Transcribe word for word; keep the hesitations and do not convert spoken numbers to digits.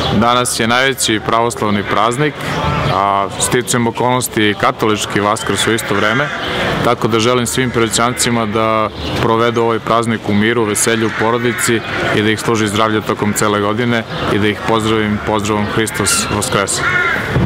Danas je najveći pravoslavni praznik, a sticajem okolnosti i katolički Vaskrs u isto vreme, tako da želim svim Piroćancima da provedu ovaj praznik u miru, veselju, u porodici i da ih služi zdravlje tokom cele godine i da ih pozdravim pozdravom Hristos Voskreso.